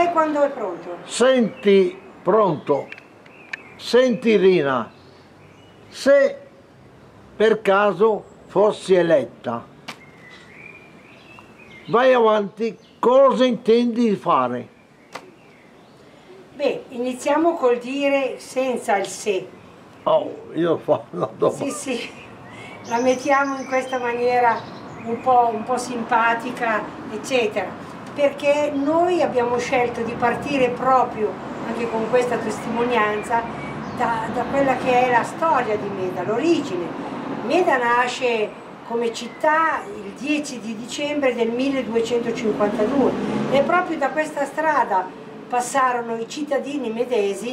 lei quando è pronto? Senti, pronto. Senti Rina, se per caso fossi eletta, vai avanti, cosa intendi fare? Beh, iniziamo col dire senza il se. Oh, io faccio una domanda. Sì, sì, la mettiamo in questa maniera un po' simpatica, eccetera, perché noi abbiamo scelto di partire proprio, anche con questa testimonianza, da quella che è la storia di Meda, l'origine. Meda nasce come città il 10 di dicembre del 1252 e proprio da questa strada passarono i cittadini medesi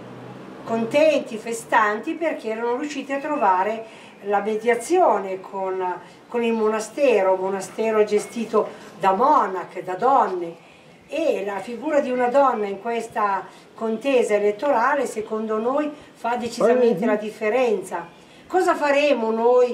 contenti, festanti, perché erano riusciti a trovare la mediazione con il monastero gestito da monache, da donne, e la figura di una donna in questa contesa elettorale secondo noi fa decisamente la differenza. Cosa faremo noi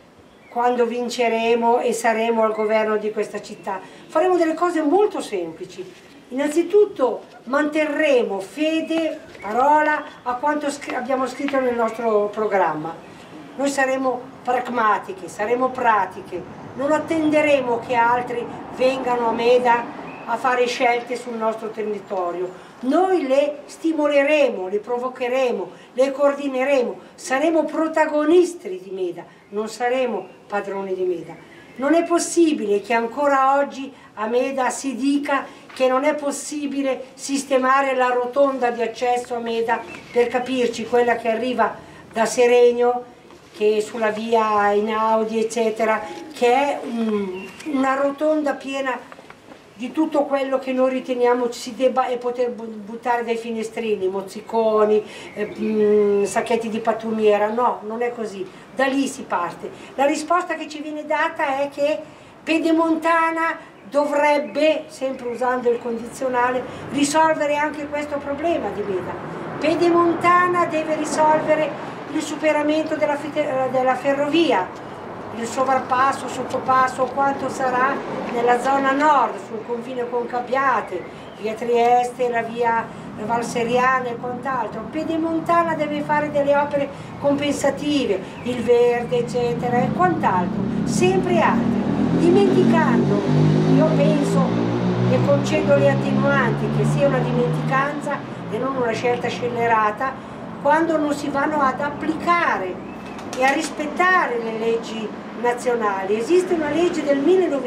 quando vinceremo e saremo al governo di questa città? Faremo delle cose molto semplici. Innanzitutto manterremo fede, parola a quanto abbiamo scritto nel nostro programma. Noi saremo pragmatiche, saremo pratiche, non attenderemo che altri vengano a Meda a fare scelte sul nostro territorio. Noi le stimoleremo, le provocheremo, le coordineremo, saremo protagonisti di Meda, non saremo padroni di Meda. Non è possibile che ancora oggi a Meda si dica che non è possibile sistemare la rotonda di accesso a Meda, per capirci, quella che arriva da Seregno, che è sulla via Einaudi, eccetera, che è una rotonda piena di tutto quello che noi riteniamo ci si debba poter buttare dai finestrini, mozziconi, sacchetti di pattumiera. No, non è così, da lì si parte. La risposta che ci viene data è che Pedemontana dovrebbe, sempre usando il condizionale, risolvere anche questo problema di Meda. Pedemontana deve risolvere il superamento della ferrovia, il sovrappasso, sottopasso, quanto sarà nella zona nord, sul confine con Cabbiate, via Trieste, la via Valseriana e quant'altro. Pedemontana deve fare delle opere compensative, il verde, eccetera, e quant'altro, sempre altri, dimenticando, io penso e concedo le attenuanti, che sia una dimenticanza e non una scelta scellerata, quando non si vanno ad applicare e a rispettare le leggi nazionali. Esiste una legge del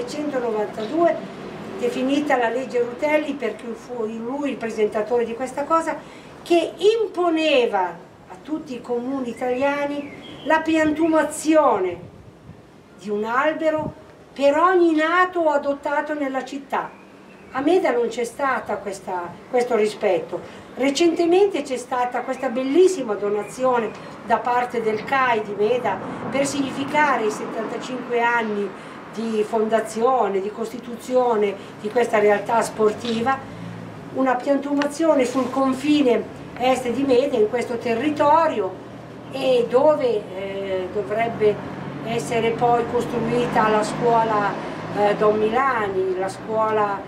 1992, definita la legge Rutelli, perché fu lui il presentatore di questa cosa, che imponeva a tutti i comuni italiani la piantumazione di un albero per ogni nato o adottato nella città. A Meda non c'è stato questo rispetto. Recentemente c'è stata questa bellissima donazione da parte del CAI di Meda per significare i 75 anni di fondazione, di costituzione di questa realtà sportiva, una piantumazione sul confine est di Meda, in questo territorio, e dove dovrebbe essere poi costruita la scuola Don Milani, la scuola,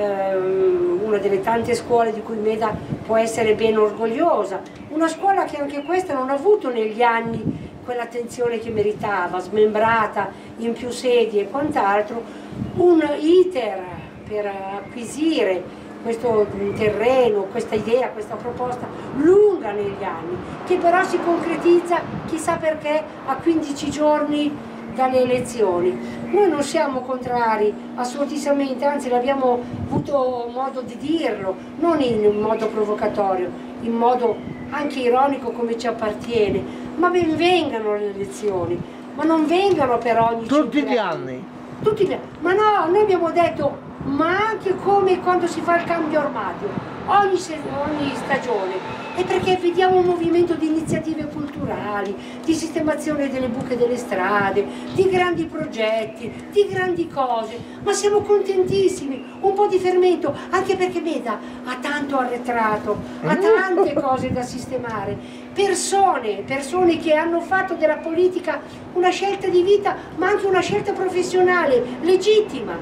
una delle tante scuole di cui Meda può essere ben orgogliosa, una scuola che anche questa non ha avuto negli anni quell'attenzione che meritava, smembrata in più sedi e quant'altro, un iter per acquisire questo terreno, questa idea, questa proposta lunga negli anni, che però si concretizza, chissà perché, a 15 giorni dalle elezioni. Noi non siamo contrari assolutissimamente, anzi l'abbiamo avuto modo di dirlo, non in modo provocatorio, in modo anche ironico come ci appartiene, ma ben vengano le elezioni, ma non vengano per ogni tutti gli anni. Tutti gli anni. Ma no, noi abbiamo detto, ma anche come quando si fa il cambio armadio, ogni stagione, e perché vediamo un movimento di iniziative culturali, di sistemazione delle buche delle strade, di grandi progetti, di grandi cose, ma siamo contentissimi, un po' di fermento, anche perché Meda ha tanto arretrato, ha tante cose da sistemare, persone che hanno fatto della politica una scelta di vita, ma anche una scelta professionale legittima.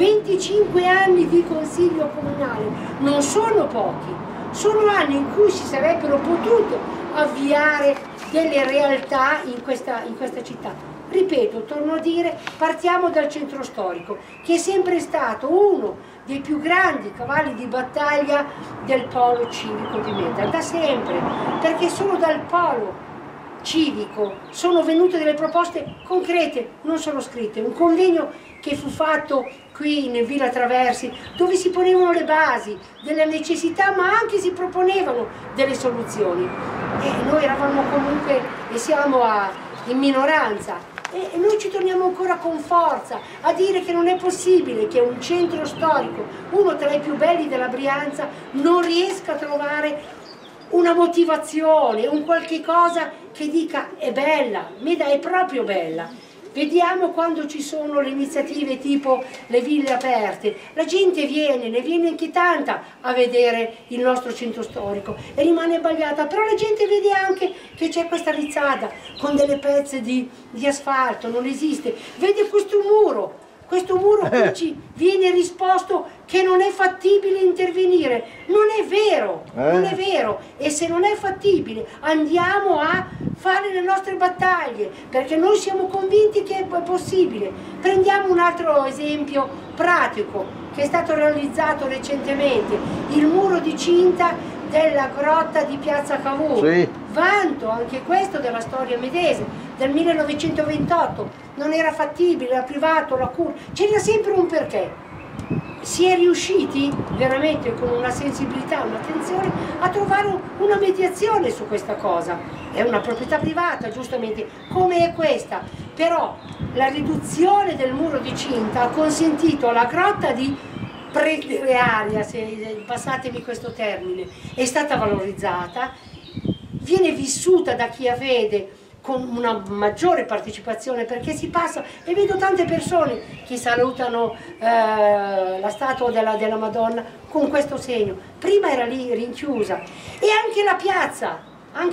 25 anni di consiglio comunale non sono pochi, sono anni in cui si sarebbero potute avviare delle realtà in questa città. Ripeto, torno a dire, partiamo dal centro storico, che è sempre stato uno dei più grandi cavalli di battaglia del polo civico di Meda, da sempre, perché solo dal polo civico sono venute delle proposte concrete, non solo scritte. Un convegno che fu fatto qui in Villa Traversi, dove si ponevano le basi delle necessità, ma anche si proponevano delle soluzioni. E noi eravamo comunque, e siamo in minoranza, e noi ci torniamo ancora con forza a dire che non è possibile che un centro storico, uno tra i più belli della Brianza, non riesca a trovare una motivazione, un qualche cosa che dica è bella, Meda è proprio bella. Vediamo quando ci sono le iniziative tipo le ville aperte, la gente viene, ne viene anche tanta a vedere il nostro centro storico e rimane abbagliata, però la gente vede anche che c'è questa rizzata con delle pezze di asfalto, non esiste, vede questo muro qui ci viene risposto che non è fattibile intervenire. Non è vero, non è vero, e se non è fattibile andiamo a fare le nostre battaglie, perché noi siamo convinti che è possibile. Prendiamo un altro esempio pratico che è stato realizzato recentemente, il muro di cinta della grotta di Piazza Cavour. Sì. Vanto anche questo della storia medese, del 1928, non era fattibile, era privato, la cura, c'era sempre un perché. Si è riusciti veramente con una sensibilità, un'attenzione a trovare una mediazione su questa cosa. È una proprietà privata, giustamente, come è questa, però la riduzione del muro di cinta ha consentito alla grotta di prendere aria, se passatemi questo termine, è stata valorizzata, viene vissuta da chi la vede con una maggiore partecipazione, perché si passa e vedo tante persone che salutano la statua della Madonna con questo segno. Prima era lì rinchiusa, e anche la piazza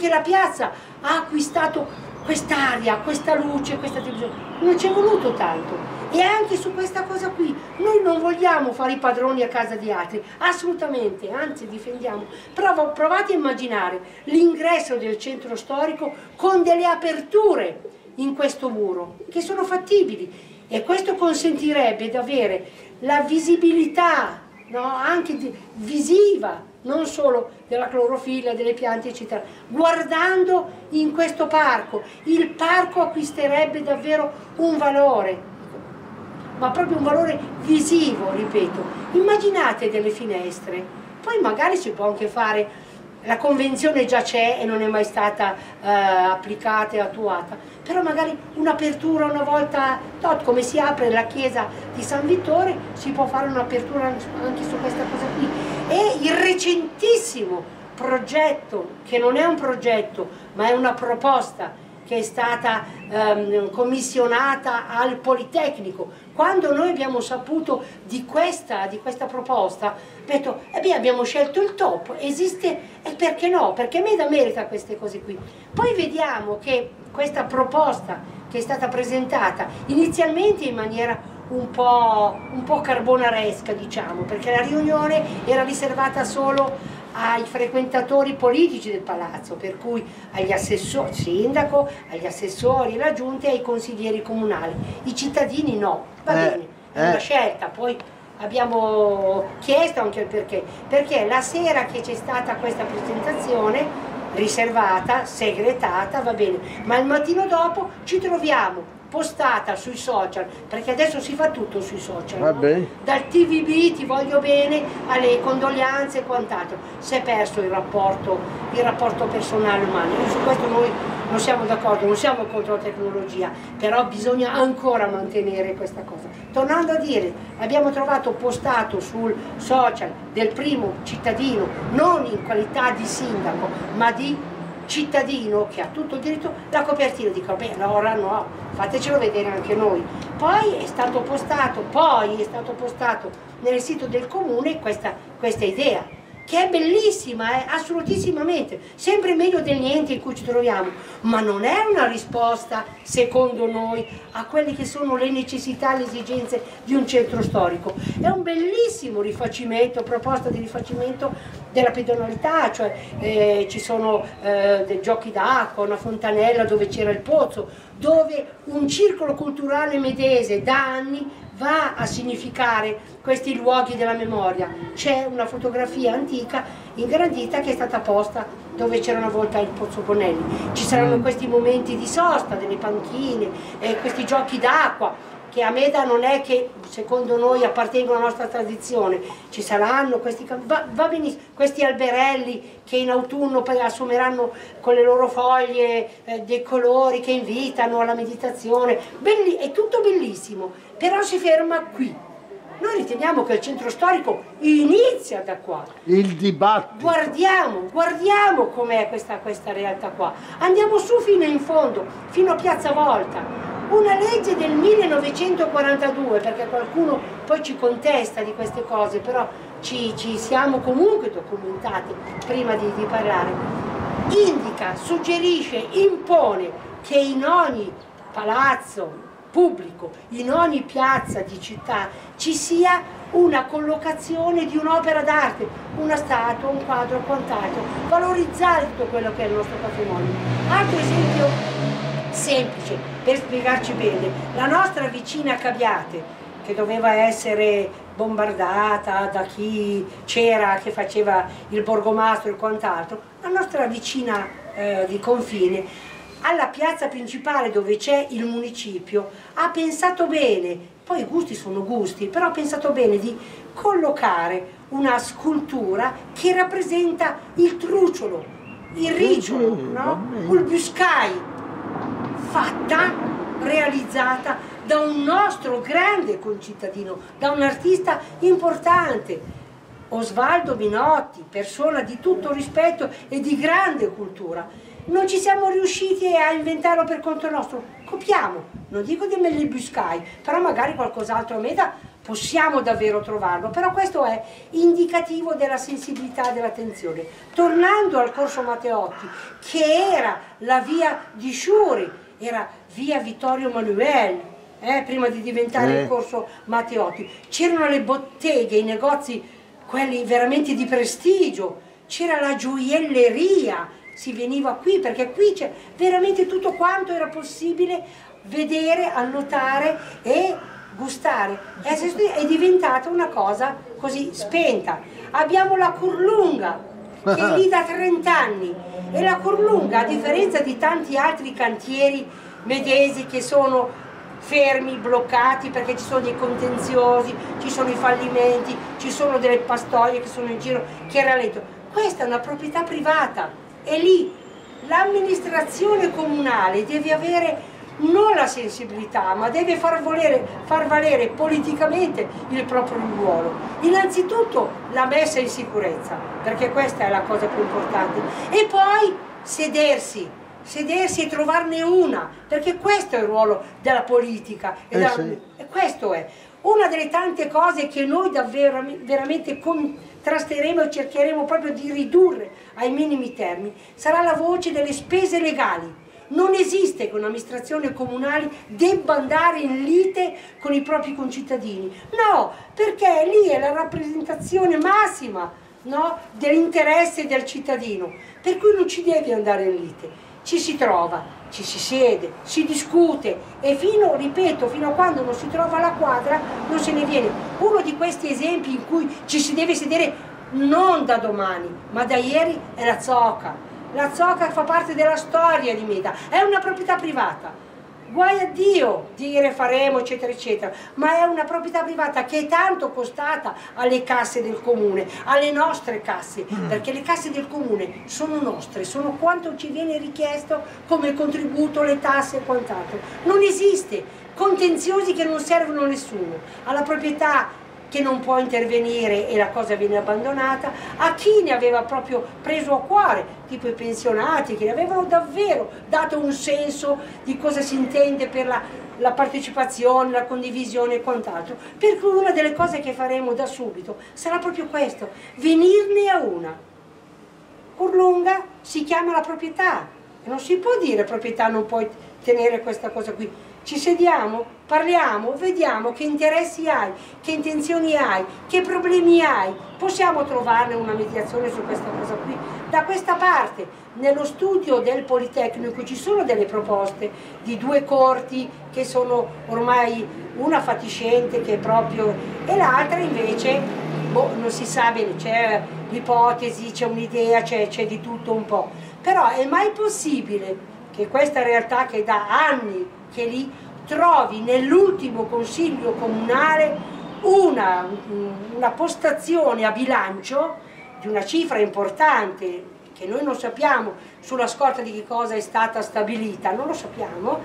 ha acquistato quest'aria, questa luce, questa televisione. Non ci è voluto tanto. E anche su questa cosa qui, noi non vogliamo fare i padroni a casa di altri, assolutamente, anzi difendiamo. Però provate a immaginare l'ingresso del centro storico con delle aperture in questo muro, che sono fattibili, e questo consentirebbe di avere la visibilità, no, anche visiva, non solo della clorofilla, delle piante eccetera. Guardando in questo parco, il parco acquisterebbe davvero un valore, ma proprio un valore visivo, ripeto. Immaginate delle finestre, poi magari si può anche fare, la convenzione già c'è e non è mai stata applicata e attuata, però magari un'apertura una volta tot, come si apre la chiesa di San Vittore, si può fare un'apertura anche su questa cosa qui. E il recentissimo progetto, che non è un progetto ma è una proposta che è stata commissionata al Politecnico. Quando noi abbiamo saputo di questa proposta, ho detto, abbiamo scelto il top, esiste, e perché no? Perché Meda merita queste cose qui. Poi vediamo che questa proposta che è stata presentata inizialmente in maniera un po' carbonaresca, diciamo, perché la riunione era riservata solo ai frequentatori politici del palazzo, per cui agli assessori, sindaco, agli assessori, alla giunta e ai consiglieri comunali. I cittadini no, va bene, è una scelta. Poi abbiamo chiesto anche il perché la sera che c'è stata questa presentazione, riservata, segretata, va bene, ma il mattino dopo ci troviamo postata sui social, perché adesso si fa tutto sui social, no? Dal TVB ti voglio bene alle condoglianze e quant'altro. Si è perso il rapporto personale umano, e su questo noi non siamo d'accordo, non siamo contro la tecnologia, però bisogna ancora mantenere questa cosa. Tornando a dire, abbiamo trovato postato sul social del primo cittadino, non in qualità di sindaco, ma di cittadino che ha tutto il diritto, la copertina. Dico, beh, allora no, fatecelo vedere anche noi. Poi è stato postato nel sito del comune questa idea, che è bellissima, assolutissimamente, sempre meglio del niente in cui ci troviamo, ma non è una risposta, secondo noi, a quelle che sono le necessità, le esigenze di un centro storico. È un bellissimo rifacimento, proposta di rifacimento della pedonalità, cioè ci sono dei giochi d'acqua, una fontanella dove c'era il pozzo, dove un circolo culturale medese da anni va a significare questi luoghi della memoria. C'è una fotografia antica ingrandita che è stata posta dove c'era una volta il Pozzo Bonelli. Ci saranno questi momenti di sosta, delle panchine, questi giochi d'acqua, che a Meda non è che secondo noi appartengono alla nostra tradizione. Ci saranno questi, va benissimo, questi alberelli che in autunno poi assumeranno con le loro foglie dei colori che invitano alla meditazione. È tutto bellissimo, però si ferma qui. Noi riteniamo che il centro storico inizia da qua. Il dibattito. Guardiamo com'è questa realtà qua. Andiamo su fino in fondo, fino a Piazza Volta. Una legge del 1942, perché qualcuno poi ci contesta di queste cose, però ci siamo comunque documentati prima di parlare, indica, suggerisce, impone che in ogni palazzo pubblico, in ogni piazza di città ci sia una collocazione di un'opera d'arte, una statua, un quadro, quant'altro, valorizzare tutto quello che è il nostro patrimonio. Altro esempio semplice per spiegarci bene: la nostra vicina Cabiate, che doveva essere bombardata da chi c'era, che faceva il borgomastro e quant'altro, la nostra vicina di confine, alla piazza principale dove c'è il municipio, ha pensato bene, poi i gusti sono gusti, però ha pensato bene di collocare una scultura che rappresenta il truciolo, il ricciolo, no? Il buscai, fatta, realizzata da un nostro grande concittadino, da un artista importante, Osvaldo Minotti, persona di tutto rispetto e di grande cultura. Non ci siamo riusciti a inventarlo per conto nostro, copiamo, non dico di Melli Buscai, però magari qualcos'altro a Meda possiamo davvero trovarlo, però questo è indicativo della sensibilità e dell'attenzione. Tornando al Corso Matteotti, che era la via di Sciuri, era via Vittorio Emanuele, prima di diventare il Corso Matteotti, c'erano le botteghe, i negozi, quelli veramente di prestigio, c'era la gioielleria, si veniva qui perché qui c'è veramente tutto quanto era possibile vedere, annotare e gustare. È diventata una cosa così spenta. Abbiamo la Curlunga, che è lì da 30 anni, e la Curlunga, a differenza di tanti altri cantieri medesi che sono fermi, bloccati perché ci sono dei contenziosi, ci sono i fallimenti, ci sono delle pastoie che sono in giro, che rallentano. Questa è una proprietà privata e lì l'amministrazione comunale deve avere non la sensibilità, ma deve far valere politicamente il proprio ruolo. Innanzitutto la messa in sicurezza, perché questa è la cosa più importante, e poi sedersi e trovarne una, perché questo è il ruolo della politica e questo è una delle tante cose che noi davvero veramente contrasteremo e cercheremo proprio di ridurre ai minimi termini. Sarà la voce delle spese legali. Non esiste che un'amministrazione comunale debba andare in lite con i propri concittadini, no, perché lì è la rappresentazione massima, no, dell'interesse del cittadino, per cui non ci devi andare in lite. Ci si trova, ci si siede, si discute e ripeto, fino a quando non si trova la quadra non se ne viene. Uno di questi esempi in cui ci si deve sedere non da domani, ma da ieri è la Zocca. La Zocca fa parte della storia di Meda, è una proprietà privata. Guai a Dio dire faremo eccetera eccetera, ma è una proprietà privata che è tanto costata alle casse del comune, alle nostre casse, perché le casse del comune sono nostre, sono quanto ci viene richiesto come contributo, le tasse e quant'altro. Non esiste contenziosi che non servono a nessuno, alla proprietà che non può intervenire e la cosa viene abbandonata, a chi ne aveva proprio preso a cuore, tipo i pensionati, che ne avevano davvero dato un senso di cosa si intende per la la partecipazione, la condivisione e quant'altro. Per cui una delle cose che faremo da subito sarà proprio questo, venirne a una. Curlunga si chiama la proprietà, e non si può dire proprietà non puoi tenere questa cosa qui. Ci sediamo, parliamo, vediamo che interessi hai, che intenzioni hai, che problemi hai, possiamo trovarne una mediazione su questa cosa qui. Da questa parte, nello studio del Politecnico ci sono delle proposte di 2 corti che sono ormai una fatiscente che è proprio, e l'altra invece non si sa bene, c'è l'ipotesi, c'è un'idea, c'è di tutto un po'. Però è mai possibile che questa realtà che da anni che lì trovi nell'ultimo consiglio comunale una postazione a bilancio di una cifra importante che noi non sappiamo sulla scorta di che cosa è stata stabilita, non lo sappiamo,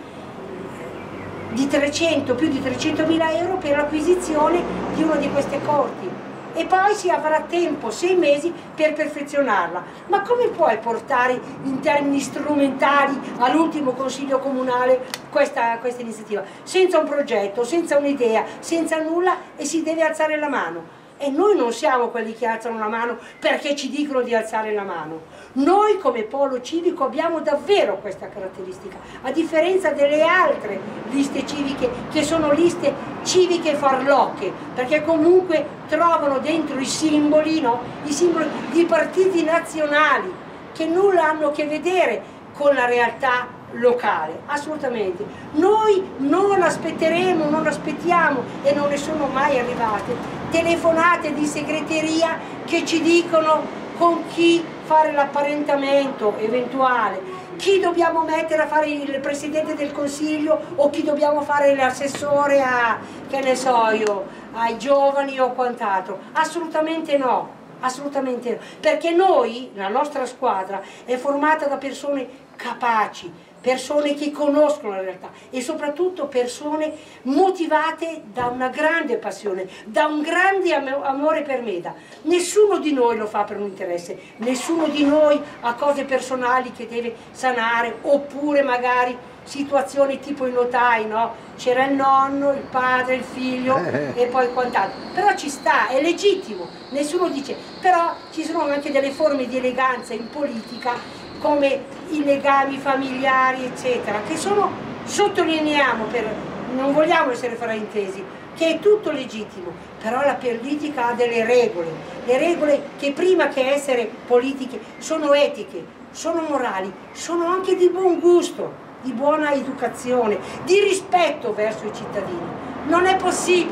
di più di 300.000 euro per l'acquisizione di una di queste corti. E poi si avrà tempo, 6 mesi, per perfezionarla. Ma come puoi portare in termini strumentali all'ultimo consiglio comunale questa iniziativa? Senza un progetto, senza un'idea, senza nulla, e si deve alzare la mano. E noi non siamo quelli che alzano la mano perché ci dicono di alzare la mano. Noi come polo civico abbiamo davvero questa caratteristica, a differenza delle altre liste civiche che sono liste civiche farlocche, perché comunque trovano dentro i simboli, no? I simboli di partiti nazionali che nulla hanno a che vedere con la realtà locale, assolutamente. Noi non aspetteremo, non aspettiamo, e non ne sono mai arrivate, telefonate di segreteria che ci dicono con chi fare l'apparentamento eventuale, chi dobbiamo mettere a fare il Presidente del Consiglio o chi dobbiamo fare l'assessore a, che ne so io, ai giovani o quant'altro. Assolutamente no. Assolutamente no, perché noi, la nostra squadra, è formata da persone capaci, persone che conoscono la realtà e soprattutto persone motivate da una grande passione, da un grande amore per Meda. Nessuno di noi lo fa per un interesse, nessuno di noi ha cose personali che deve sanare, oppure magari situazioni tipo i notai, no? C'era il nonno, il padre, il figlio e poi quant'altro. Però ci sta, è legittimo, nessuno dice, però ci sono anche delle forme di eleganza in politica, come i legami familiari, eccetera, che sono, sottolineiamo, non vogliamo essere fraintesi, che è tutto legittimo, però la politica ha delle regole, le regole che prima che essere politiche sono etiche, sono morali, sono anche di buon gusto, di buona educazione, di rispetto verso i cittadini. Non è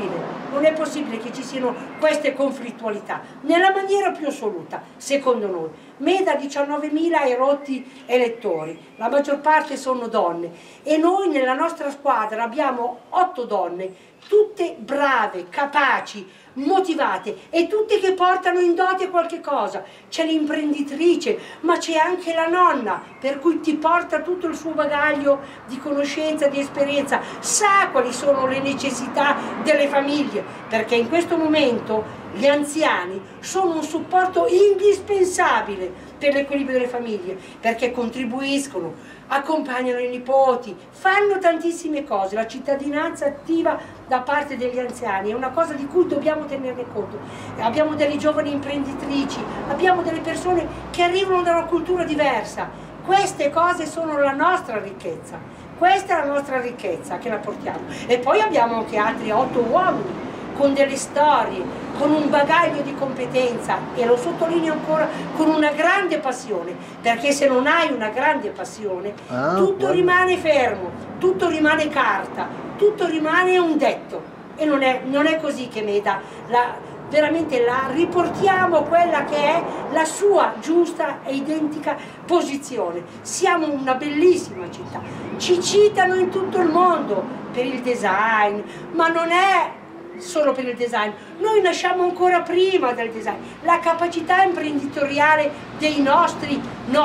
possibile che ci siano queste conflittualità, nella maniera più assoluta, secondo noi. Meda ha 19.000 e rotti elettori, la maggior parte sono donne, e noi nella nostra squadra abbiamo 8 donne, tutte brave, capaci, motivate, e tutte che portano in dote qualche cosa. C'è l'imprenditrice, ma c'è anche la nonna, per cui ti porta tutto il suo bagaglio di conoscenza, di esperienza, sa quali sono le necessità delle famiglie, perché in questo momento gli anziani sono un supporto indispensabile per l'equilibrio delle famiglie, perché contribuiscono, accompagnano i nipoti, fanno tantissime cose. La cittadinanza attiva da parte degli anziani è una cosa di cui dobbiamo tenerne conto. Abbiamo delle giovani imprenditrici, abbiamo delle persone che arrivano da una cultura diversa. Queste cose sono la nostra ricchezza, questa è la nostra ricchezza che la portiamo. E poi abbiamo anche altri 8 uomini con delle storie, con un bagaglio di competenza, e lo sottolineo ancora, con una grande passione, perché se non hai una grande passione tutto rimane fermo, tutto rimane carta, tutto rimane un detto, e non è così che Meda veramente la riportiamo quella che è la sua giusta e identica posizione. Siamo una bellissima città, ci citano in tutto il mondo per il design, ma non è solo per il design, noi nasciamo ancora prima del design, la capacità imprenditoriale dei nostri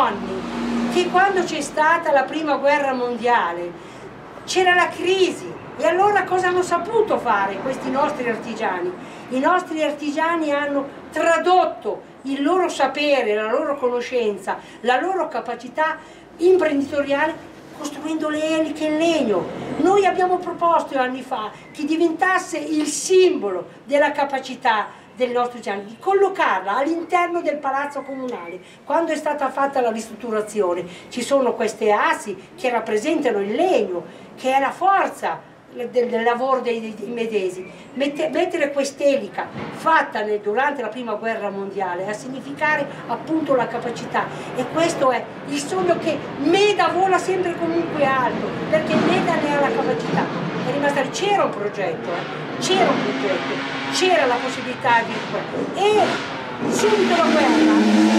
nonni, che quando c'è stata la prima guerra mondiale c'era la crisi, e allora cosa hanno saputo fare questi nostri artigiani? I nostri artigiani hanno tradotto il loro sapere, la loro conoscenza, la loro capacità imprenditoriale costruendo le eliche in legno. Noi abbiamo proposto anni fa che diventasse il simbolo della capacità del nostro giardino, di collocarla all'interno del palazzo comunale. Quando è stata fatta la ristrutturazione ci sono queste assi che rappresentano il legno, che è la forza del lavoro dei medesimi. Mettere quest'elica fatta durante la prima guerra mondiale a significare appunto la capacità, e questo è il sogno che Meda vola sempre comunque alto, perché Meda ne ha la capacità. È rimasta, c'era un progetto, c'era la possibilità di... e subito la guerra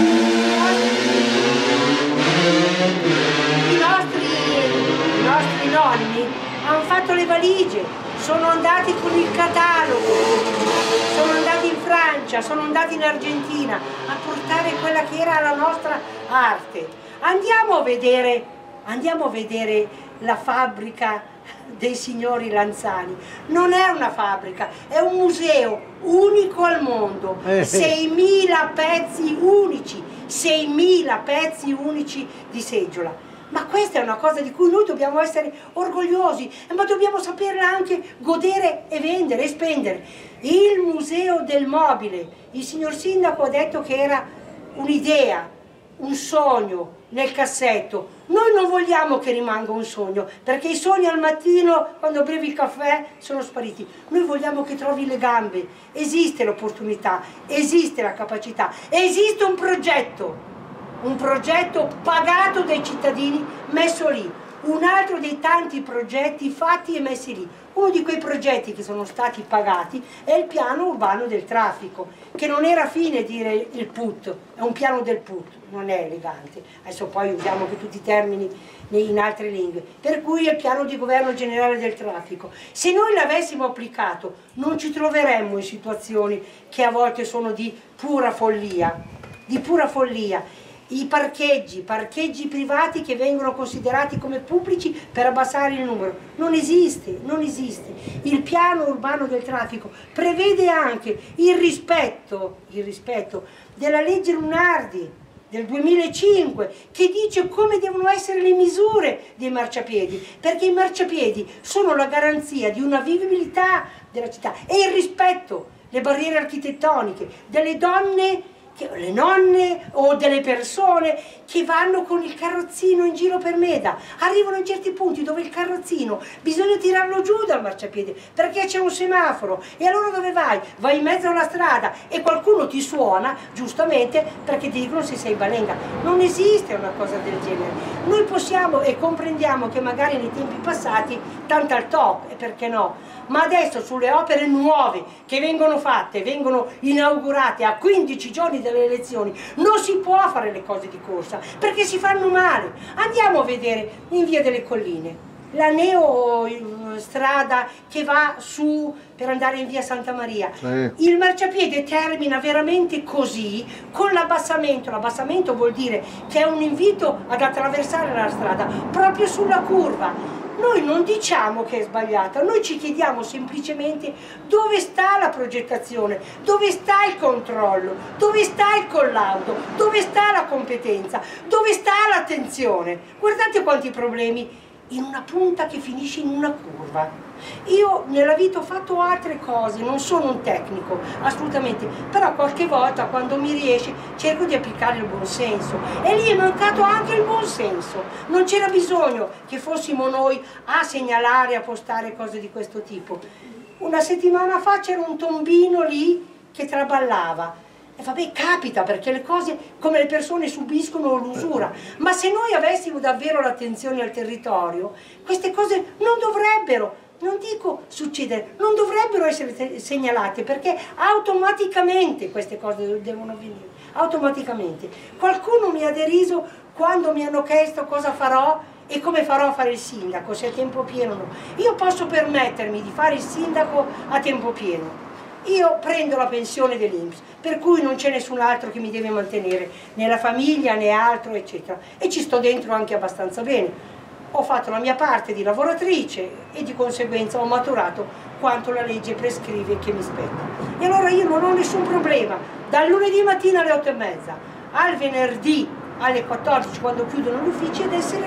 i nostri nonni hanno fatto le valigie, sono andati con il catalogo, sono andati in Francia, sono andati in Argentina a portare quella che era la nostra arte. Andiamo a vedere la fabbrica dei signori Lanzani. Non è una fabbrica, è un museo unico al mondo, 6.000 pezzi unici, 6.000 pezzi unici di seggiola. Ma questa è una cosa di cui noi dobbiamo essere orgogliosi, ma dobbiamo saperla anche godere e vendere e spendere. Il museo del mobile, il signor Sindaco ha detto che era un'idea, un sogno nel cassetto. Noi non vogliamo che rimanga un sogno, perché i sogni al mattino, quando bevi il caffè, sono spariti. Noi vogliamo che trovi le gambe. Esiste l'opportunità, esiste la capacità, esiste un progetto pagato dai cittadini, messo lì. Un altro dei tanti progetti fatti e messi lì. Uno di quei progetti che sono stati pagati è il piano urbano del traffico, che non era fine dire il PUT, è un piano del PUT, non è elegante. Adesso poi usiamo anche tutti i termini in altre lingue. Per cui è il piano di governo generale del traffico. Se noi l'avessimo applicato non ci troveremmo in situazioni che a volte sono di pura follia, I parcheggi privati che vengono considerati come pubblici per abbassare il numero. Non esiste. Il piano urbano del traffico prevede anche il rispetto della legge Lunardi del 2005, che dice come devono essere le misure dei marciapiedi, perché i marciapiedi sono la garanzia di una vivibilità della città, e il rispetto, le barriere architettoniche delle donne, le nonne o delle persone che vanno con il carrozzino in giro per Meda. Arrivano in certi punti dove il carrozzino bisogna tirarlo giù dal marciapiede perché c'è un semaforo, e allora dove vai? Vai in mezzo alla strada e qualcuno ti suona, giustamente, perché ti dicono se sei balenga. Non esiste una cosa del genere. Noi possiamo e comprendiamo che magari nei tempi passati tanto al top, e perché no? Ma adesso sulle opere nuove che vengono fatte, vengono inaugurate a 15 giorni dalle elezioni, non si può fare le cose di corsa perché si fanno male. Andiamo a vedere in Via delle Colline la neostrada che va su per andare in Via Santa Maria. Il marciapiede termina veramente così, con l'abbassamento. L'abbassamento vuol dire che è un invito ad attraversare la strada proprio sulla curva. Noi non diciamo che è sbagliata, noi ci chiediamo semplicemente dove sta la progettazione, dove sta il controllo, dove sta il collaudo, dove sta la competenza, dove sta l'attenzione. Guardate quanti problemi in una punta che finisce in una curva. Io nella vita ho fatto altre cose, non sono un tecnico, assolutamente, però qualche volta quando mi riesce cerco di applicare il buonsenso, e lì è mancato anche il buonsenso. Non c'era bisogno che fossimo noi a segnalare, a postare cose di questo tipo. Una settimana fa c'era un tombino lì che traballava. E vabbè, capita, perché le cose, come le persone subiscono l'usura, ma se noi avessimo davvero l'attenzione al territorio, queste cose non dovrebbero, non dico succedere, non dovrebbero essere segnalate, perché automaticamente queste cose devono avvenire, automaticamente. Qualcuno mi ha deriso quando mi hanno chiesto cosa farò e come farò a fare il sindaco, se a tempo pieno o no. Io posso permettermi di fare il sindaco a tempo pieno. Io prendo la pensione dell'INPS, per cui non c'è nessun altro che mi deve mantenere, né la famiglia né altro, eccetera. E ci sto dentro anche abbastanza bene. Ho fatto la mia parte di lavoratrice e di conseguenza ho maturato quanto la legge prescrive che mi spetta. E allora io non ho nessun problema, dal lunedì mattina alle 8:30 al venerdì alle 14, quando chiudono gli uffici, ad essere lì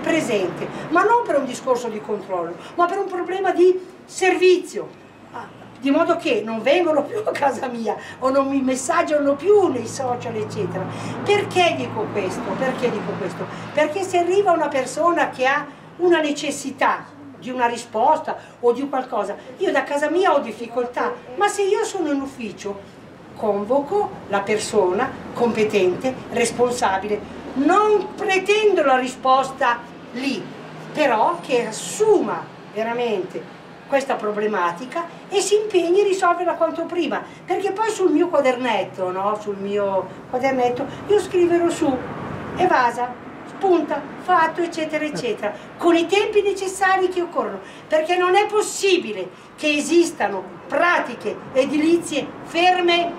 presente, ma non per un discorso di controllo, ma per un problema di servizio. Di modo che non vengono più a casa mia o non mi messaggiano più nei social eccetera. Perché dico questo? Perché dico questo? Perché se arriva una persona che ha una necessità di una risposta o di qualcosa, io da casa mia ho difficoltà, ma se io sono in ufficio convoco la persona competente, responsabile, non pretendo la risposta lì, però che assuma veramente questa problematica e si impegni a risolverla quanto prima, perché poi sul mio quadernetto, no? Sul mio quadernetto io scriverò su evasa, spunta, fatto eccetera eccetera, con i tempi necessari che occorrono, perché non è possibile che esistano pratiche edilizie ferme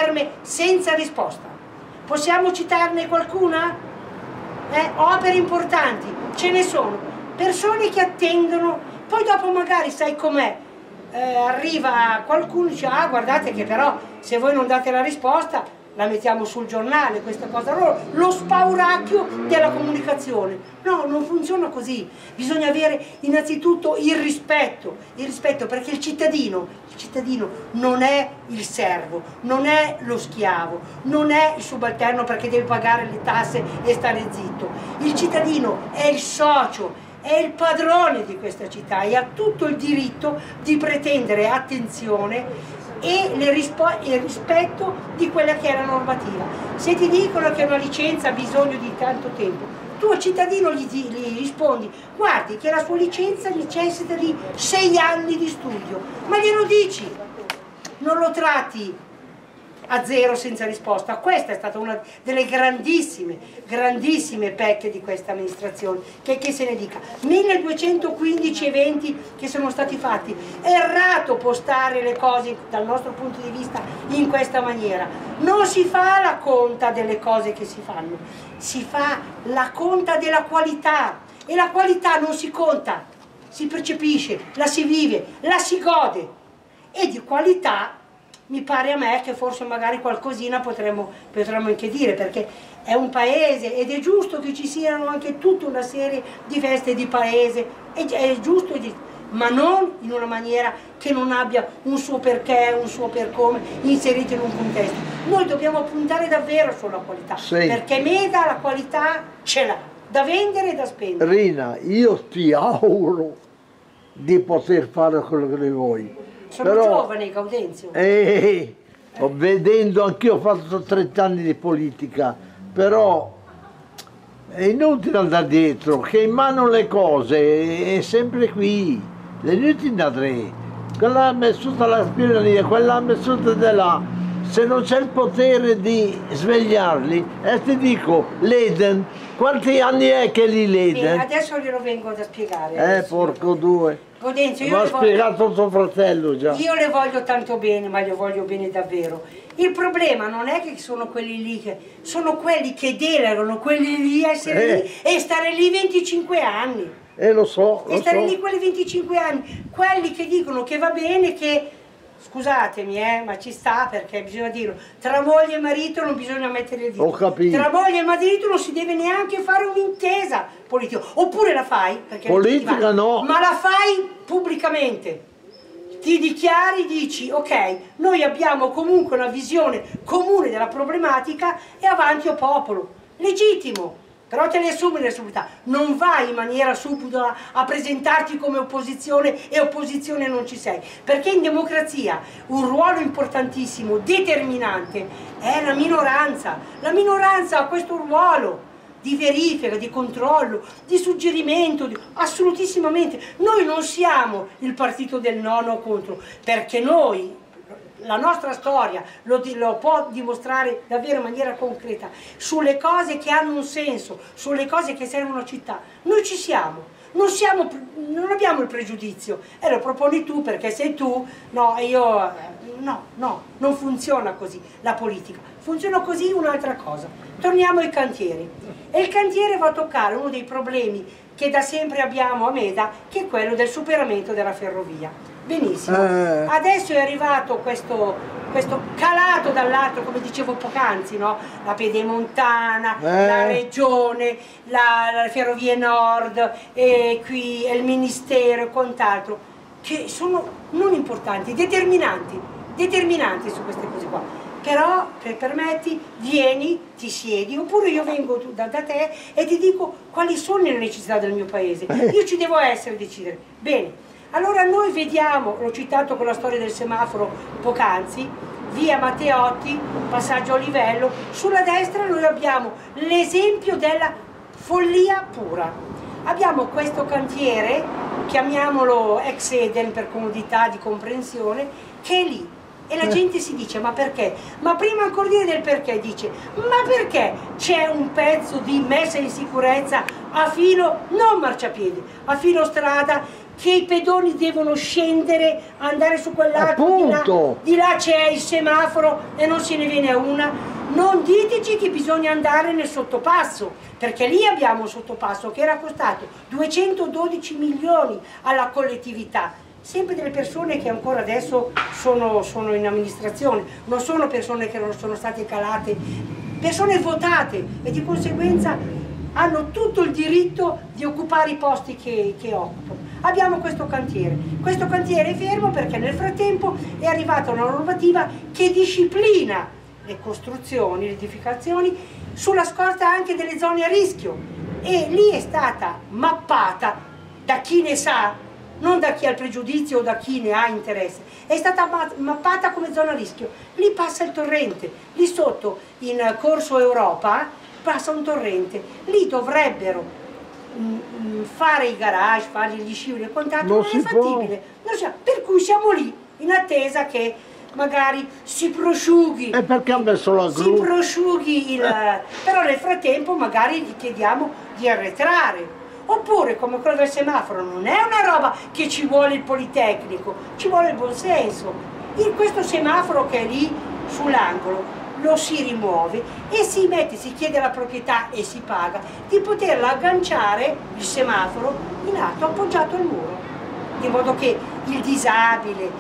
senza risposta. Possiamo citarne qualcuna? Opere importanti, ce ne sono, persone che attendono. Poi dopo magari, sai com'è, arriva qualcuno e dice, ah guardate che però se voi non date la risposta la mettiamo sul giornale, questa cosa, allora, lo spauracchio della comunicazione. No, non funziona così, bisogna avere innanzitutto il rispetto perché il cittadino non è il servo, non è lo schiavo, non è il subalterno perché deve pagare le tasse e stare zitto. Il cittadino è il socio, è il padrone di questa città e ha tutto il diritto di pretendere attenzione e il rispetto di quella che è la normativa. Se ti dicono che una licenza ha bisogno di tanto tempo, tu cittadino gli rispondi, guardi che la sua licenza necessita di 6 anni di studio, ma glielo dici, non lo tratti a zero senza risposta. Questa è stata una delle grandissime pecche di questa amministrazione, che se ne dica. 1215 eventi che sono stati fatti, è errato postare le cose dal nostro punto di vista in questa maniera. Non si fa la conta delle cose che si fanno, si fa la conta della qualità, e la qualità non si conta, si percepisce, la si vive, la si gode, e di qualità mi pare a me che forse magari qualcosina potremmo anche dire, perché è un paese ed è giusto che ci siano anche tutta una serie di feste di paese, è giusto, ma non in una maniera che non abbia un suo perché, un suo per come, inserito in un contesto. Noi dobbiamo puntare davvero sulla qualità, sì, perché Meda la qualità ce l'ha, da vendere e da spendere. Rina, io ti auguro di poter fare quello che vuoi. Sono giovane, Gaudenzio. Vedendo, anch'io ho fatto 30 anni di politica, però è inutile andare dietro, che in mano le cose è sempre qui, è inutile andare. Quella ha messo la spirania, quella ha messo da là. Se non c'è il potere di svegliarli, ti dico, l'Eden, quanti anni è che li leden? Adesso glielo vengo a spiegare. Porco due. Gaudenzio, mi ha spiegato tuo fratello già. Io le voglio tanto bene, ma le voglio bene davvero. Il problema non è che sono quelli lì, sono quelli che delegano quelli lì a essere lì e stare lì 25 anni. Lo so. E stare lì quelli 25 anni. Quelli che dicono che va bene, che... Scusatemi, ma ci sta, perché bisogna dirlo, tra moglie e marito non bisogna mettere il dito. Ho capito. Tra moglie e marito non si deve neanche fare un'intesa politica. Oppure la fai, perché politica no, ma la fai pubblicamente. Ti dichiari, dici, ok, noi abbiamo comunque una visione comune della problematica e avanti o popolo. Legittimo. Però te ne assumi le responsabilità, non vai in maniera subdola a presentarti come opposizione e opposizione non ci sei, perché in democrazia un ruolo importantissimo, determinante, è la minoranza. La minoranza ha questo ruolo di verifica, di controllo, di suggerimento, assolutissimamente. Noi non siamo il partito del no o contro, perché noi, la nostra storia lo può dimostrare davvero in maniera concreta, sulle cose che hanno un senso, sulle cose che servono a città. Noi ci siamo, non abbiamo il pregiudizio, lo proponi tu perché sei tu, no, non funziona così la politica, funziona così un'altra cosa. Torniamo ai cantieri, e il cantiere va a toccare uno dei problemi che da sempre abbiamo a Meda, che è quello del superamento della ferrovia. benissimo. Adesso è arrivato questo calato dall'alto, come dicevo poc'anzi, no? La Pedemontana, la Regione, la Ferrovie Nord, e qui il Ministero e quant'altro, che sono non importanti, determinanti su queste cose qua. Però, se permetti, vieni, ti siedi, oppure io vengo da te e ti dico quali sono le necessità del mio paese. Io ci devo essere a decidere. Bene, allora noi vediamo, l'ho citato con la storia del semaforo poc'anzi, via Matteotti, passaggio a livello, sulla destra noi abbiamo l'esempio della follia pura. Abbiamo questo cantiere, chiamiamolo ex Eden per comodità di comprensione, che è lì. E la gente si dice, ma perché? Ma prima ancora di dire del perché, dice, ma perché c'è un pezzo di messa in sicurezza a filo, non marciapiede, a filo strada, che i pedoni devono scendere, andare su quell'altro, di là c'è il semaforo e non se ne viene a una. Non diteci che bisogna andare nel sottopasso, perché lì abbiamo un sottopasso che era costato 212 milioni alla collettività. Sempre delle persone che ancora adesso sono in amministrazione, non sono persone che non sono state calate, persone votate e di conseguenza hanno tutto il diritto di occupare i posti che occupano. Abbiamo questo cantiere è fermo perché nel frattempo è arrivata una normativa che disciplina le costruzioni, le edificazioni sulla scorta anche delle zone a rischio, e lì è stata mappata da chi ne sa, non da chi ha il pregiudizio o da chi ne ha interesse, è stata mappata come zona a rischio. Lì passa il torrente, lì sotto in Corso Europa passa un torrente, lì dovrebbero fare i garage, fare gli scivoli e quant'altro, non è fattibile, per cui siamo lì in attesa che magari si prosciughi, perché ha messo la gru? Si prosciughi però nel frattempo magari gli chiediamo di arretrare. Oppure, come quello del semaforo, non è una roba che ci vuole il Politecnico, ci vuole il buonsenso. Questo semaforo che è lì sull'angolo lo si rimuove e si chiede alla proprietà e si paga di poterla agganciare, il semaforo, in alto, appoggiato al muro. di modo che il disabile,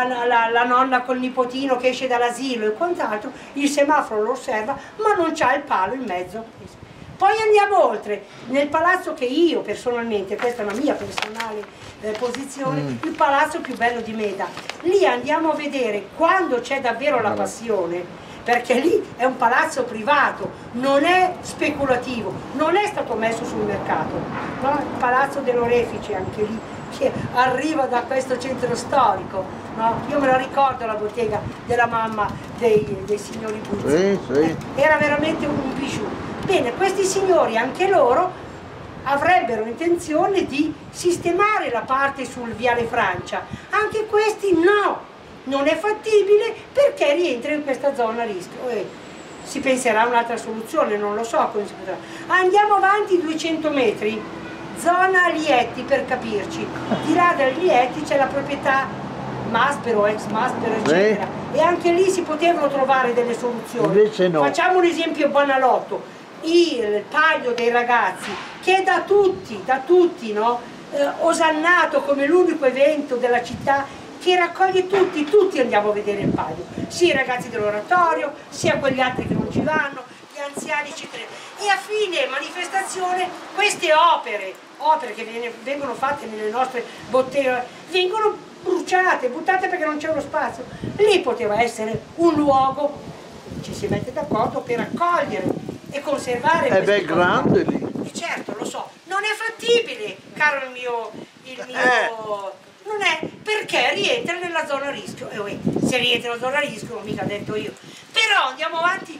la nonna col nipotino che esce dall'asilo e quant'altro, il semaforo lo osserva, ma non c'ha il palo in mezzo. Poi andiamo oltre, nel palazzo che io personalmente, questa è una mia personale posizione, il palazzo più bello di Meda, lì andiamo a vedere quando c'è davvero la passione, perché lì è un palazzo privato, non è speculativo, non è stato messo sul mercato, no? Il palazzo dell'Orefice anche lì, che arriva da questo centro storico, no? Io me la ricordo la bottega della mamma dei signori Buzzi, era veramente un bijou. Bene, questi signori, anche loro, avrebbero intenzione di sistemare la parte sul Viale Francia, anche questi no, non è fattibile perché rientra in questa zona a rischio. Si penserà a un'altra soluzione, non lo so come si potrà. Andiamo avanti 200 metri, zona Lietti per capirci, di là dal Lietti c'è la proprietà Maspero, ex Maspero eccetera, e anche lì si potevano trovare delle soluzioni. Invece no. Facciamo un esempio banalotto. Il Palio dei Ragazzi, che è da tutti no? Osannato come l'unico evento della città che raccoglie tutti andiamo a vedere il Palio, sia i ragazzi dell'oratorio, sia quegli altri che non ci vanno, gli anziani eccetera. E a fine manifestazione queste opere che vengono fatte nelle nostre botteghe, vengono bruciate, buttate perché non c'è uno spazio. Lì poteva essere un luogo, ci si mette d'accordo per accogliere e conservare queste cose. È grande lì. E certo, lo so, non è fattibile, caro il mio non è, perché rientra nella zona a rischio. Se rientra nella zona a rischio, non mica detto io. Però andiamo avanti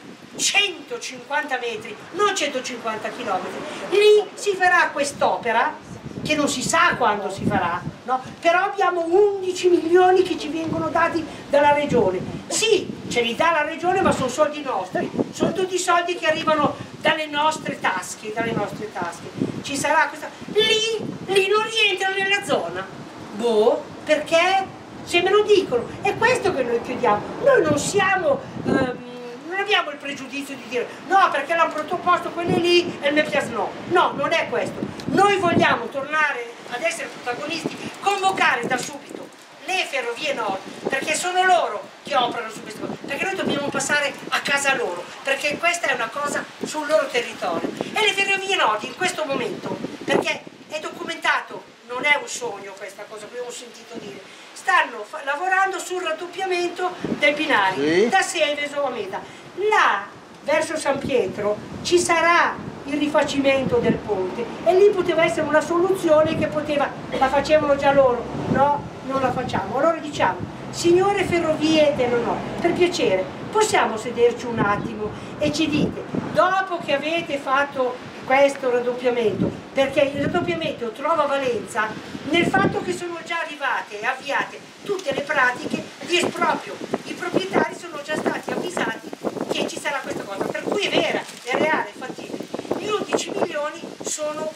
150 metri, non 150 km. Lì si farà quest'opera, che non si sa quando si farà, no? Però abbiamo 11 milioni che ci vengono dati dalla regione. Sì, ce li dà la regione, ma sono soldi nostri, sono tutti soldi che arrivano dalle nostre tasche, Ci sarà questa... Lì non rientra nella zona. Boh, perché? Se me lo dicono, è questo che noi chiediamo. Noi non siamo... non abbiamo il pregiudizio di dire no perché l'hanno proposto quelli lì e il me piace no. No, non è questo. Noi vogliamo tornare ad essere protagonisti, convocare da subito le Ferrovie Nord, perché sono loro che operano su queste cose, perché noi dobbiamo passare a casa loro, perché questa è una cosa sul loro territorio. E le Ferrovie Nord in questo momento, perché è documentato, non è un sogno questa cosa, abbiamo sentito dire, stanno lavorando sul raddoppiamento dei binari, da Seveso a Meda. Là, verso San Pietro, ci sarà il rifacimento del ponte e lì poteva essere una soluzione che poteva, la facevano già loro, no, non la facciamo. Allora diciamo, signore Ferrovie dello Nord, per piacere, possiamo sederci un attimo e ci dite, dopo che avete fatto questo raddoppiamento, perché il raddoppiamento trova valenza nel fatto che sono già arrivate e avviate tutte le pratiche di esproprio, i proprietari sono già stati avvisati che ci sarà questa cosa, per cui è vera, è reale, è fattibile. Gli 11 milioni sono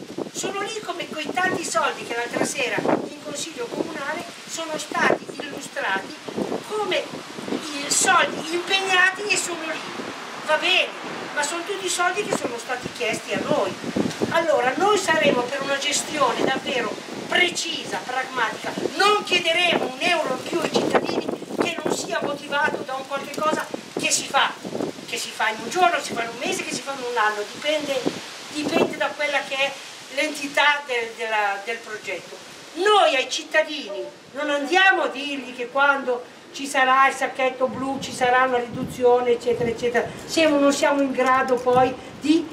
lì come quei tanti soldi che l'altra sera in Consiglio Comunale sono stati illustrati come i soldi impegnati e sono lì. Va bene, ma sono tutti soldi che sono stati chiesti a noi. Allora noi saremo per una gestione davvero precisa, pragmatica, non chiederemo un euro in più ai cittadini che non sia motivato da un qualche cosa che si fa in un giorno, si fa in un mese, che si fa in un anno, dipende da quella che è l'entità del progetto. Noi ai cittadini non andiamo a dirgli che quando ci sarà il sacchetto blu ci sarà una riduzione eccetera eccetera, se non siamo in grado poi di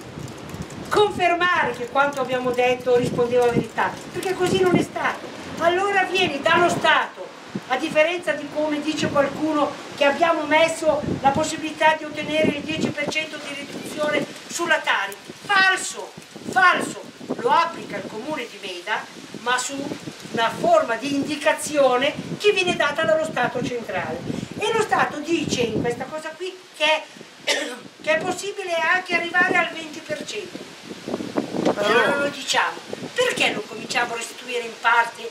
confermare che quanto abbiamo detto rispondeva a verità, perché così non è stato. Allora vieni dallo Stato, a differenza di come dice qualcuno che abbiamo messo la possibilità di ottenere il 10% di riduzione sulla Tari. Falso, falso, lo applica il Comune di Meda, ma su una forma di indicazione che viene data dallo Stato centrale. E lo Stato dice in questa cosa qui che è possibile anche arrivare al 20%. E allora noi diciamo, perché non cominciamo a restituire in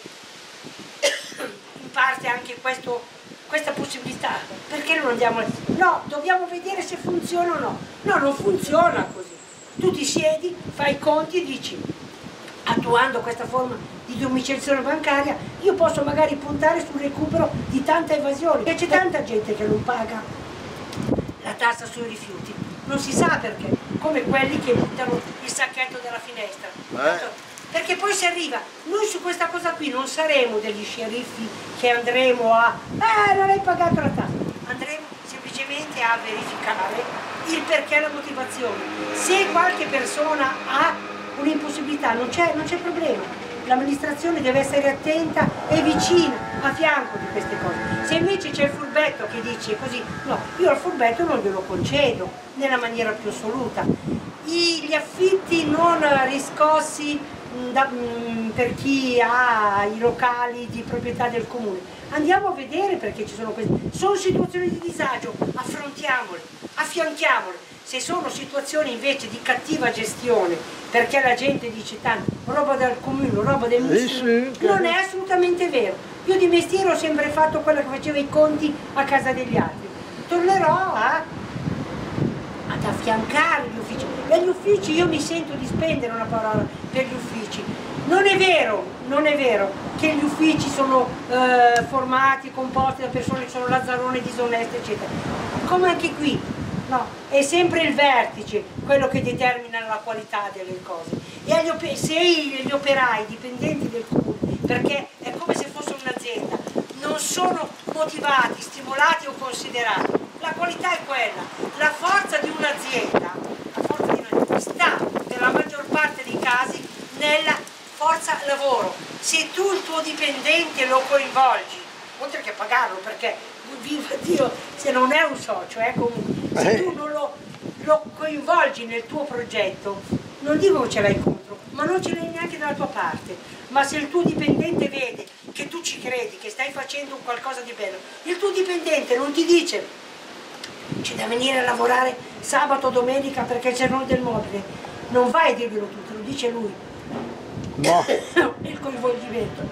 parte anche questa possibilità? Perché non andiamo a... No, dobbiamo vedere se funziona o no. No, non funziona così. Tu ti siedi, fai i conti e dici, attuando questa forma di domiciliazione bancaria, io posso magari puntare sul recupero di tanta evasione, perché c'è tanta gente che non paga la tassa sui rifiuti, non si sa perché, come quelli che buttano il sacchetto dalla finestra. Perché poi si arriva, noi su questa cosa qui non saremo degli sceriffi che andremo a non hai pagato la tassa, andremo semplicemente a verificare il perché, la motivazione. Se qualche persona ha un'impossibilità non c'è problema, l'amministrazione deve essere attenta e vicina, a fianco di queste cose. Se invece c'è il furbetto che dice così, no, io al furbetto non glielo concedo nella maniera più assoluta. Gli affitti non riscossi per chi ha i locali di proprietà del comune, andiamo a vedere perché ci sono queste, sono situazioni di disagio, affrontiamole, affianchiamole. Se sono situazioni invece di cattiva gestione, perché la gente dice tanto roba dal comune, roba del ministero, non è assolutamente vero. Io di mestiere ho sempre fatto quello che faceva i conti a casa degli altri, tornerò ad affiancare gli uffici. Per gli uffici io mi sento di spendere una parola per gli uffici. Non è vero che gli uffici sono formati, composti da persone che sono lazzarone, disoneste, eccetera. Come anche qui, no, è sempre il vertice quello che determina la qualità delle cose. E se gli operai, dipendenti del comune, perché è come se fosse un'azienda, non sono motivati, stimolati o considerati, la qualità è quella. La forza di un'azienda sta nella maggior parte dei casi nella forza lavoro. Se tu il tuo dipendente lo coinvolgi, oltre che pagarlo, perché viva Dio se non è un socio, comunque, se tu non lo coinvolgi nel tuo progetto, non dico che ce l'hai contro, ma non ce l'hai neanche dalla tua parte. Ma se il tuo dipendente vede che tu ci credi, che stai facendo qualcosa di bello, il tuo dipendente non ti dice c'è da venire a lavorare sabato o domenica perché c'è noi del mobile, non vai a dirglielo tu, te lo dice lui. No. Il coinvolgimento.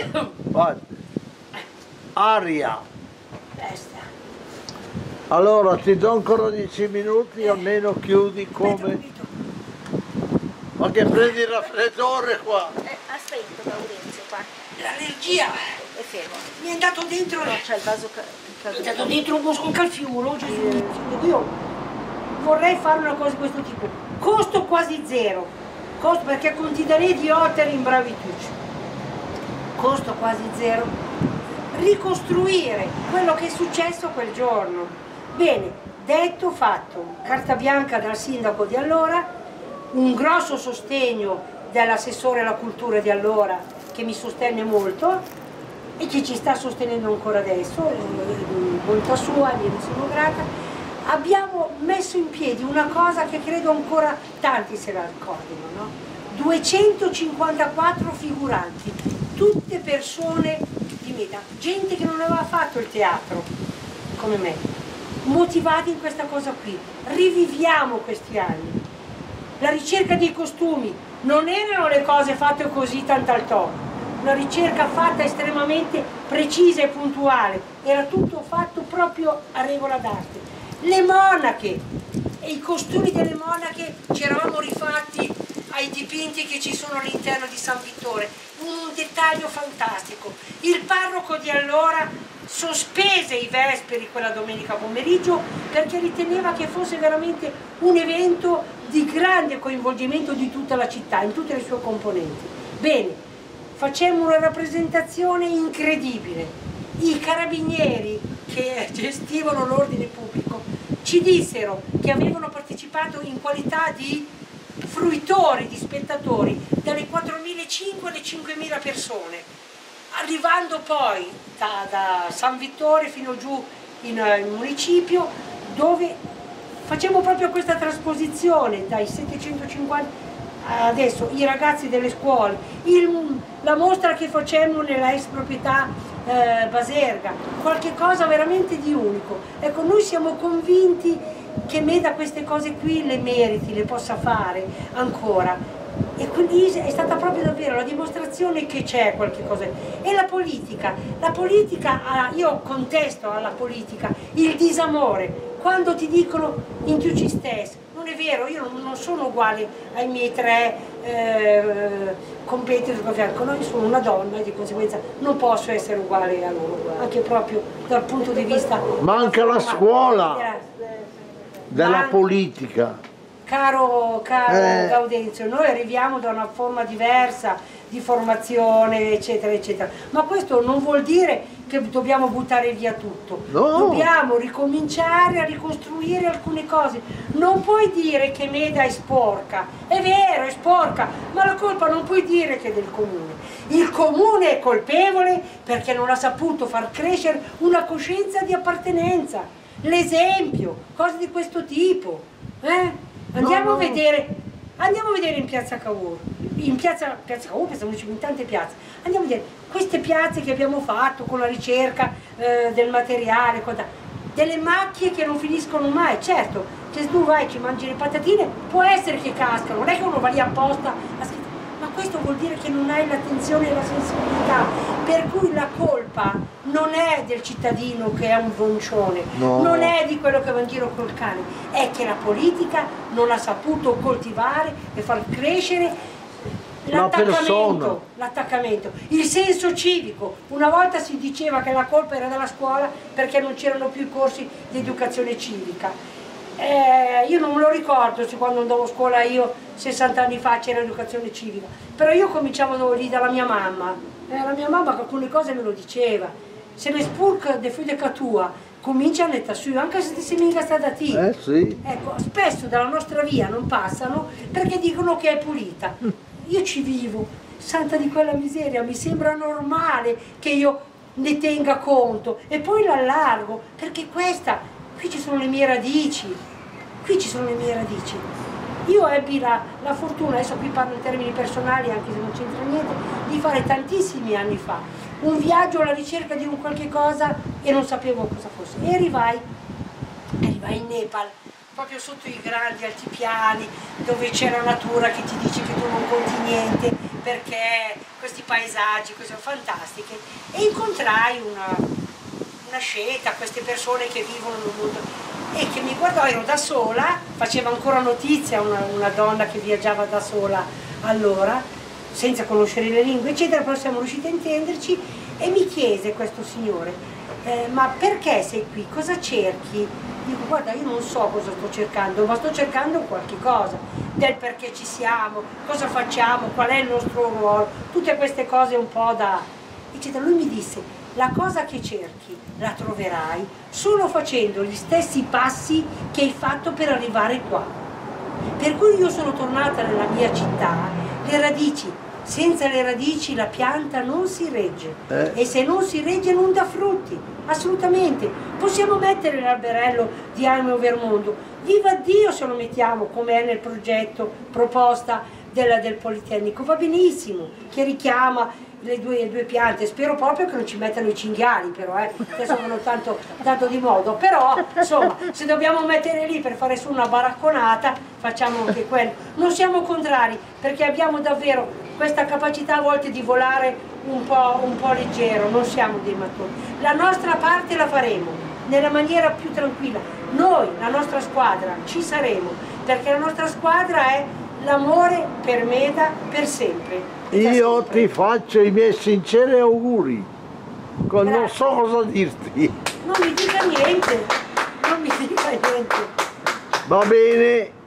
Aria. Testa. Allora ti do ancora 10 minuti, almeno chiudi come... Ma che prendi il raffreddore qua? Aspetta Maurizio qua. L'allergia. fermo. Mi è andato dentro, No, c'è il vaso mi è andato dentro un calfiuro, Gesù. Io vorrei fare una cosa di questo tipo. Costo quasi zero, costo perché contidanei di Otter in Bravitucci. Costo quasi zero. Ricostruire quello che è successo quel giorno. Bene, detto, fatto. Carta bianca dal sindaco di allora, un grosso sostegno dell'assessore alla cultura di allora, che mi sostenne molto e che ci sta sostenendo ancora adesso, bontà sua, gliene sono grata. Abbiamo messo in piedi una cosa che credo ancora tanti se la ricordino, no? 254 figuranti, tutte persone di metà, gente che non aveva fatto il teatro come me, motivati in questa cosa qui. Riviviamo questi anni. La ricerca dei costumi non erano le cose fatte così tant'altò, una ricerca fatta estremamente precisa e puntuale, era tutto fatto proprio a regola d'arte. Le monache e i costumi delle monache ci eravamo rifatti ai dipinti che ci sono all'interno di San Vittore, un dettaglio fantastico. Il parroco di allora sospese i vesperi quella domenica pomeriggio perché riteneva che fosse veramente un evento di grande coinvolgimento di tutta la città, in tutte le sue componenti. Bene, facemmo una rappresentazione incredibile. I carabinieri che gestivano l'ordine pubblico ci dissero che avevano partecipato in qualità di fruitori, di spettatori, dalle 4.500 alle 5.000 persone, arrivando poi da San Vittore fino giù in municipio, dove facciamo proprio questa trasposizione dai 750 adesso i ragazzi delle scuole, la mostra che facemmo nella ex proprietà Baserga, qualche cosa veramente di unico. Ecco, noi siamo convinti che Meda queste cose qui le meriti, le possa fare ancora, e quindi è stata proprio davvero la dimostrazione che c'è qualche cosa. E la politica, io contesto alla politica il disamore, quando ti dicono in più ci stessi. Non è vero, io non sono uguale ai miei tre competitor, io sono una donna e di conseguenza non posso essere uguale a loro, anche proprio dal punto di vista... Manca la scuola della politica. Caro Gaudenzio, noi arriviamo da una forma diversa di formazione, eccetera, eccetera, ma questo non vuol dire che dobbiamo buttare via tutto, no. Dobbiamo ricominciare a ricostruire alcune cose. Non puoi dire che Meda è sporca, è vero, è sporca, ma la colpa non puoi dire che è del comune. Il comune è colpevole perché non ha saputo far crescere una coscienza di appartenenza, l'esempio, cose di questo tipo. Andiamo a vedere in piazza Cavour, in piazza Cavour, stiamo in tante piazze, andiamo a vedere queste piazze che abbiamo fatto con la ricerca del materiale, delle macchie che non finiscono mai. Certo, se tu vai e ci mangi le patatine può essere che cascano, non è che uno va lì apposta a scrivere, ma questo vuol dire che non hai l'attenzione e la sensibilità, per cui la colpa non è del cittadino che è un boncione, no. Non è di quello che va in giro col cane, è che la politica non ha saputo coltivare e far crescere l'attaccamento, il senso civico. Una volta si diceva che la colpa era della scuola perché non c'erano più i corsi di educazione civica. Io non me lo ricordo se quando andavo a scuola io 60 anni fa c'era educazione civica, però io cominciavo lì dalla mia mamma, la mia mamma alcune cose me lo diceva, se ne spurca de fui de catua comincia a netta su, anche se ti sei mica stata ti. Sì. Ecco, spesso dalla nostra via non passano perché dicono che è pulita. Io ci vivo, santa di quella miseria, mi sembra normale che io ne tenga conto e poi l'allargo, perché qui ci sono le mie radici, Io ebbi la fortuna, adesso qui parlo in termini personali anche se non c'entra niente, di fare tantissimi anni fa un viaggio alla ricerca di un qualche cosa e non sapevo cosa fosse. E arrivai in Nepal, proprio sotto i grandi altipiani, dove c'è la natura che ti dice che tu non conti niente, perché questi paesaggi, queste sono fantastiche, e incontrai una scelta, queste persone che vivono nel mondo, e che mi guardò, ero da sola, faceva ancora notizia una donna che viaggiava da sola allora, senza conoscere le lingue, eccetera, però siamo riusciti a intenderci, E mi chiese questo signore, ma perché sei qui? Cosa cerchi? Dico, guarda, io non so cosa sto cercando, ma sto cercando qualche cosa, del perché ci siamo, cosa facciamo, qual è il nostro ruolo, tutte queste cose un po' da... eccetera. Lui mi disse, la cosa che cerchi la troverai solo facendo gli stessi passi che hai fatto per arrivare qua. Per cui io sono tornata nella mia città, le radici, senza le radici la pianta non si regge e se non si regge non dà frutti, assolutamente. Possiamo mettere l'alberello di Alme Overmondo, viva Dio se lo mettiamo come è nel progetto proposta del Politecnico, va benissimo, che richiama le due piante, spero proprio che non ci mettano i cinghiali però, adesso vanno tanto di modo, però insomma se dobbiamo mettere lì per fare su una baracconata facciamo anche quello, non siamo contrari perché abbiamo davvero questa capacità a volte di volare un po' leggero, non siamo dei mattoni, la nostra parte la faremo nella maniera più tranquilla, noi, la nostra squadra, ci saremo, perché la nostra squadra è l'amore per Meda per sempre. Io ti faccio i miei sinceri auguri, non so cosa dirti. Non mi dica niente, non mi dica niente. Va bene.